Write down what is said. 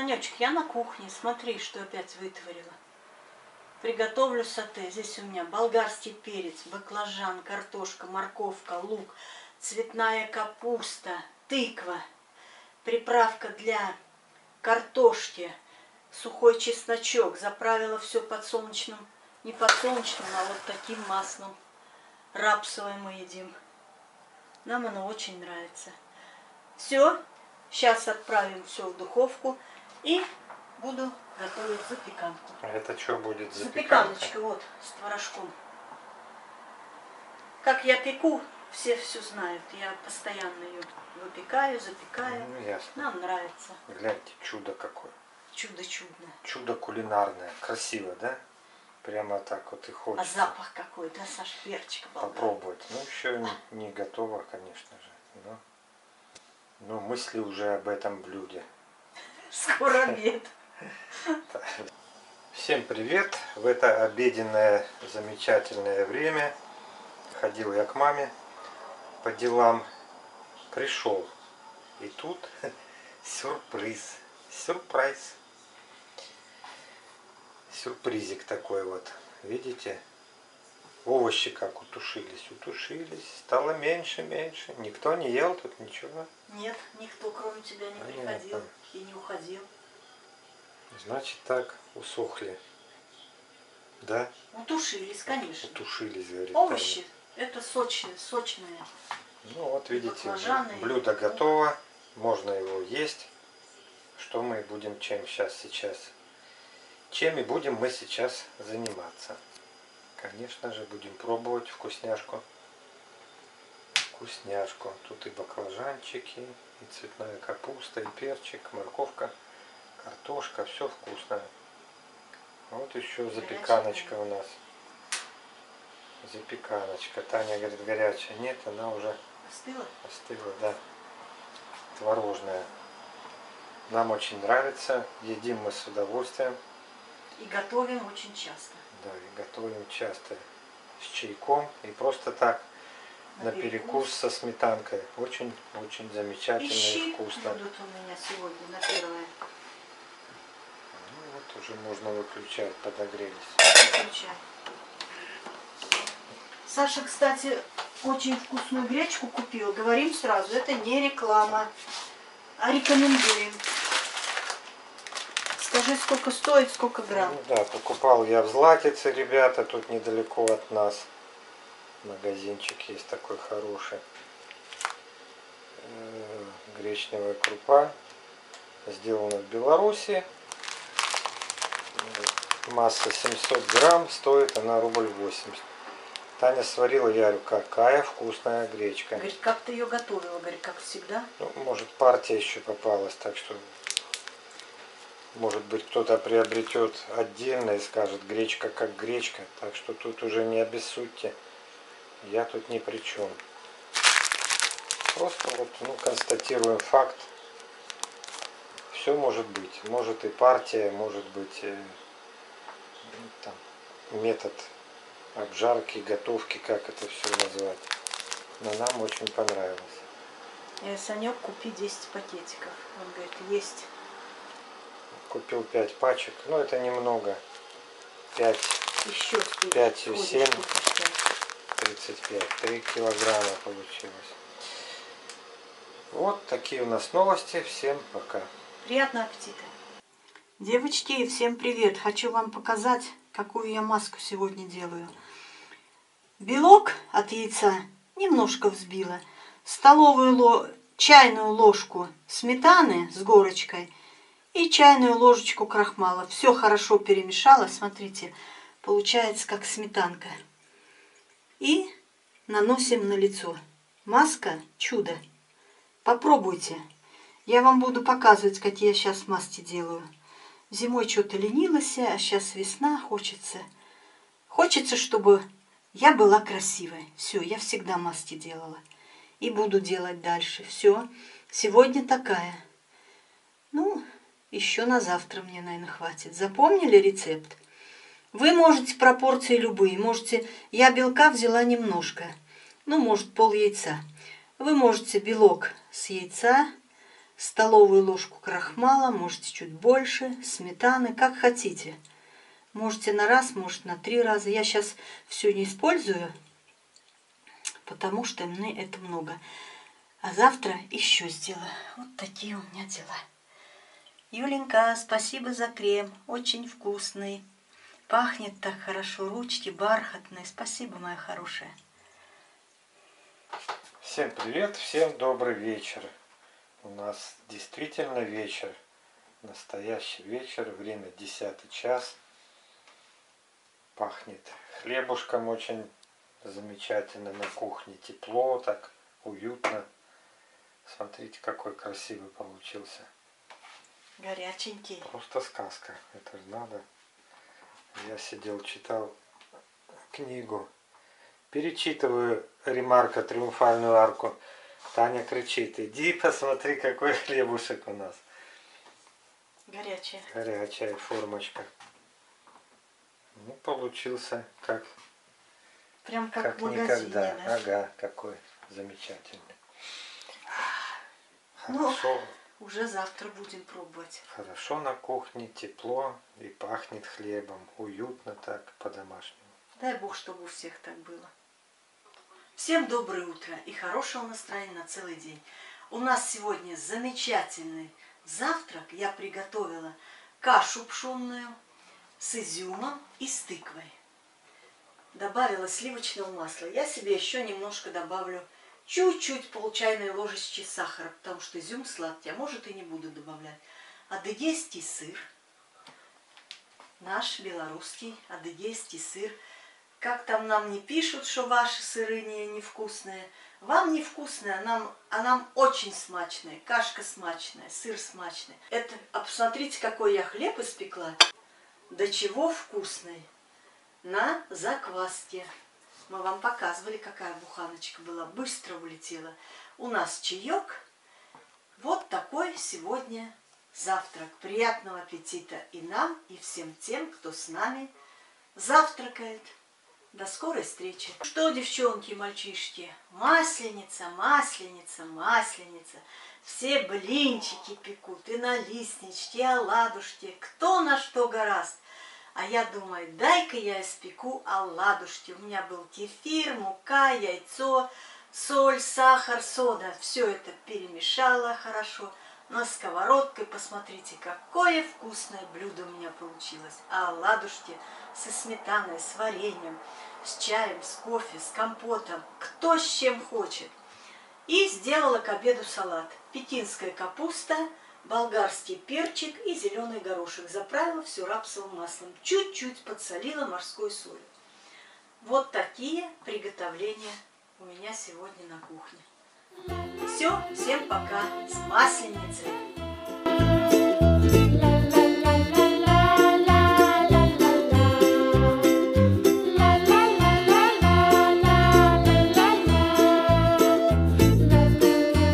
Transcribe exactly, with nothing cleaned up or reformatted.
Санечек, я на кухне. Смотри, что опять вытворила. Приготовлю сате. Здесь у меня болгарский перец, баклажан, картошка, морковка, лук, цветная капуста, тыква, приправка для картошки, сухой чесночок. Заправила все подсолнечным, не подсолнечным, а вот таким маслом. Рапсовое мы едим. Нам оно очень нравится. Все. Сейчас отправим все в духовку и буду готовить запеканку. А это что будет? Запеканка? Запеканочка вот с творожком. Как я пеку, все все знают. Я постоянно ее выпекаю, запекаю. Ну, ясно. Нам нравится. Гляньте, чудо какое. Чудо чудное. Чудо кулинарное. Красиво, да? Прямо так вот и хочется. А запах какой, да, Саш, перчика болгарского. Попробовать. Ну, еще не, не готово, конечно же. Но, но мысли уже об этом блюде. Скоро обед. Всем привет! В это обеденное замечательное время ходил я к маме по делам, пришел, и тут сюрприз, сюрприз, сюрпризик такой вот, видите? Овощи как утушились, утушились, стало меньше, меньше, никто не ел тут ничего. Нет, никто кроме тебя не Понятно. приходил и не уходил. Значит так, усохли. Да? Утушились, конечно. Утушились, говорит. Овощи это сочные, сочные. Ну вот видите, баклажаны. блюдо готово, можно его есть. Что мы будем чем сейчас сейчас? Чем и будем мы сейчас заниматься? Конечно же, будем пробовать вкусняшку. Вкусняшку. Тут и баклажанчики, и цветная капуста, и перчик, морковка, картошка, все вкусное. Вот еще запеканочка у нас. Запеканочка. Таня говорит, горячая. Нет, она уже остыла. Остыла, да. Творожная. Нам очень нравится. Едим мы с удовольствием. И готовим очень часто. Да, и готовим часто. С чайком и просто так. На, на перекус. перекус со сметанкой. Очень-очень замечательно и, и вкусно. Будут у меня сегодня на первое. Ну вот уже можно выключать, подогрелись. Выключай. Саша, кстати, очень вкусную гречку купил. Говорим сразу, это не реклама, а рекомендуем. Скажи, сколько стоит, сколько грамм? Ну, да, покупал я в Златице, ребята, тут недалеко от нас. Магазинчик есть такой хороший. Гречневая крупа. Сделана в Беларуси. Масса семьсот грамм, стоит она рубль восемьдесят. Таня сварила, я говорю, какая вкусная гречка. Говорит, как ты ее готовила? Говорит, как всегда. Ну, может, партия еще попалась, так что, может быть, кто-то приобретет отдельно и скажет, гречка как гречка. Так что тут уже не обессудьте. Я тут ни при чем. Просто вот, ну, констатируем факт. Все может быть. Может и партия, может быть ну, там, метод обжарки, готовки, как это все назвать. Но нам очень понравилось. Я Санек, купи десять пакетиков. Он говорит, есть. Купил пять пачек. Ну, это немного. пять, еще пять и семь. тридцать пять. три килограмма получилось. Вот такие у нас новости. Всем пока. Приятного аппетита. Девочки, всем привет. Хочу вам показать, какую я маску сегодня делаю. Белок от яйца немножко взбила. Столовую ло... чайную ложку сметаны с горочкой и чайную ложечку крахмала. Все хорошо перемешала. Смотрите, получается как сметанка. И наносим на лицо. Маска чудо. Попробуйте. Я вам буду показывать, какие я сейчас маски делаю. Зимой что-то ленилась, а сейчас весна, хочется. Хочется, чтобы я была красивой. Все, я всегда маски делала. И буду делать дальше. Все. Сегодня такая. Ну, еще на завтра мне, наверное, хватит. Запомнили рецепт? Вы можете пропорции любые. Можете, я белка взяла немножко. Ну, может, пол яйца. Вы можете белок с яйца, столовую ложку крахмала, можете чуть больше, сметаны, как хотите. Можете на раз, может на три раза. Я сейчас все не использую, потому что мне это много. А завтра еще сделаю. Вот такие у меня дела. Юленька, спасибо за крем. Очень вкусный. Пахнет так хорошо. Ручки бархатные. Спасибо, моя хорошая. Всем привет, всем добрый вечер. У нас действительно вечер. Настоящий вечер. Время десятый час. Пахнет хлебушком очень замечательно на кухне. Тепло, так уютно. Смотрите, какой красивый получился. Горяченький. Просто сказка. Это же надо. Я сидел, читал книгу. Перечитываю Ремарка «Триумфальную арку». Таня кричит: иди посмотри, какой хлебушек у нас. Горячая. Горячая формочка. Ну, получился как, Прям как, как в магазине, никогда. да? Ага, какой замечательный. Ну, Хорошо. уже завтра будем пробовать. Хорошо на кухне, тепло и пахнет хлебом. Уютно так, по-домашнему. Дай Бог, чтобы у всех так было. Всем доброе утро и хорошего настроения на целый день. У нас сегодня замечательный завтрак. Я приготовила кашу пшенную с изюмом и с тыквой. Добавила сливочного масла. Я себе еще немножко добавлю чуть-чуть пол чайной ложечки сахара, потому что изюм сладкий, а может и не буду добавлять. Адыгейский сыр. Наш белорусский адыгейский сыр. Как там нам не пишут, что ваши сыры не, невкусные. Вам невкусные, а нам, а нам очень смачные. Кашка смачная, сыр смачный. Это, а посмотрите, какой я хлеб испекла. До чего вкусный. На закваске. Мы вам показывали, какая буханочка была. Быстро улетела. У нас чаек. Вот такой сегодня завтрак. Приятного аппетита и нам, и всем тем, кто с нами завтракает. До скорой встречи. Что, девчонки и мальчишки, масленица, масленица, масленица. Все блинчики пекут, и налистнички, и оладушки. Кто на что гораст. А я думаю, дай-ка я испеку оладушки. У меня был кефир, мука, яйцо, соль, сахар, сода. Все это перемешала хорошо. На сковородке, посмотрите, какое вкусное блюдо у меня получилось. А оладушки со сметаной, с вареньем, с чаем, с кофе, с компотом. Кто с чем хочет. И сделала к обеду салат. Пекинская капуста, болгарский перчик и зеленый горошек. Заправила все рапсовым маслом. Чуть-чуть подсолила морской солью. Вот такие приготовления у меня сегодня на кухне. Все, всем пока, с Масленицей!